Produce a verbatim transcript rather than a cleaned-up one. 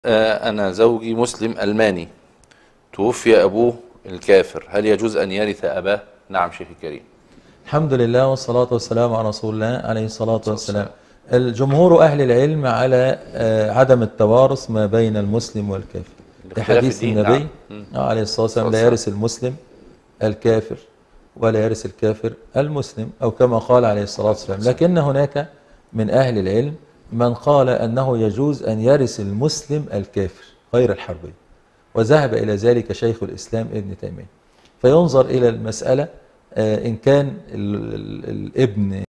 آه، أنا زوجي مسلم ألماني، توفي أبوه الكافر، هل يجوز أن يرث أباه؟ نعم شيخ الكريم. الحمد لله والصلاة والسلام على رسول الله عليه الصلاة صلى الله عليه والسلام. وسلم. الجمهور أهل العلم على آه، عدم التوارث ما بين المسلم والكافر لاختلاف لحديث الدين، نعم. النبي مم. عليه الصلاة صلى والسلام: الله لا عليه يرث وسلم. المسلم الكافر ولا يرث الكافر المسلم، أو كما قال عليه الصلاة عليه الصلاة والسلام. والسلام. لكن هناك من أهل العلم من قال أنه يجوز أن يرث المسلم الكافر غير الحربي، وذهب إلى ذلك شيخ الإسلام ابن تيمية. فينظر إلى المسألة، آه، إن كان ال- ال- الابن